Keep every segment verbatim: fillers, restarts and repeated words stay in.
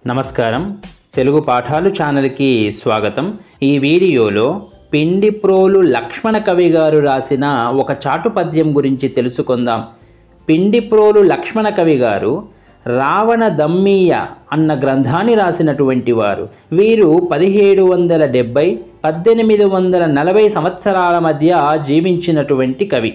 నమస్కారం తెలుగు పాఠాలు ఛానల్ కి స్వాగతం। ఈ వీడియోలో పిండిప్రోలు లక్ష్మణ కవి గారు రాసిన ఒక చాటు పద్యం గురించి తెలుసుకుందాం। పిండిప్రోలు లక్ష్మణ కవి గారు రావణ దమ్మీయ అన్న గ్రంథాన్ని రాసినటువంటి వారు। వీరు పదిహేడు వందల డెబ్బై పద్దెనిమిది వందల నలభై సంవత్సరాల మధ్య జీవించినటువంటి కవి।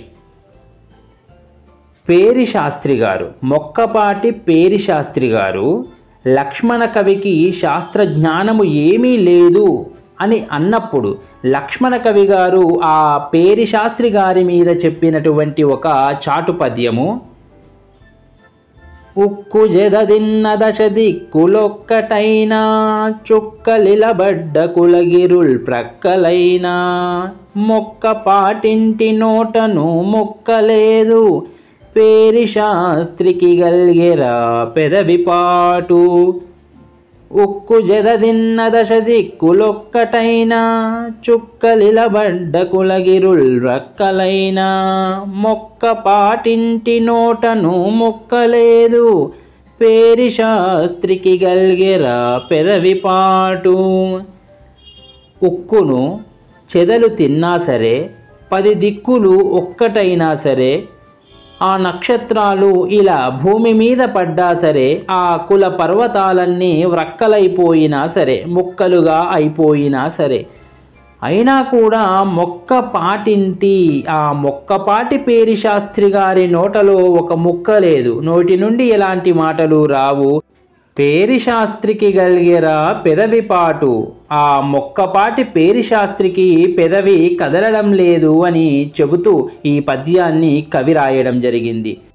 పేరి శాస్త్రి గారు మొక్కపాటి పేరి శాస్త్రి గారు లక్ష్మణ కవికి శాస్త్ర జ్ఞానము ఏమీ లేదు అని అన్నప్పుడు లక్ష్మణ కవి గారు ఆ పేరి శాస్త్రి గారి మీద చెప్పినటువంటి ఒక చాటు పద్యము ఉక్కు జెదదిన్న దశ దిక్కులొక్కటైనా చుక్కలిలబడ్డ కులగిరుల్ ప్రక్కలైనా మొక్క పాటింటి నోటను మొక్కలేదు పేరి శాస్త్రికి గల్గెరా పెదవిపాటు ఉక్కు జెదదిన్న దశ దిక్కులొక్కటైనా చుక్కలిలబడ్డ కులగిరుల్ రక్కలైనా మొక్క పాటింటి నోటను మొక్కలేదు పేరి శాస్త్రికి గల్గెరా పెదవిపాటు। ఉక్కును చెదలు తిన్నా సరే పది దిక్కులు ఒక్కటైనా సరే ఆ నక్షత్రాలు ఇలా భూమి మీద పడ్డా సరే ఆ కుల పర్వతాలన్నీ వ్రక్కలైపోయినా సరే ముక్కలుగా అయిపోయినా సరే అయినా కూడా మొక్క పాటింటి ఆ మొక్కపాటి పేరి శాస్త్రి గారి నోటలో ఒక ముక్క లేదు, నోటి నుండి ఎలాంటి మాటలు రావు। పేరి శాస్త్రికి గల్గెరా పెదవిపాటు ఆ మొక్కపాటి పేరి శాస్త్రికి పెదవి కదలడం లేదు అని చెబుతూ ఈ పద్యాన్ని కవి రాయడం జరిగింది।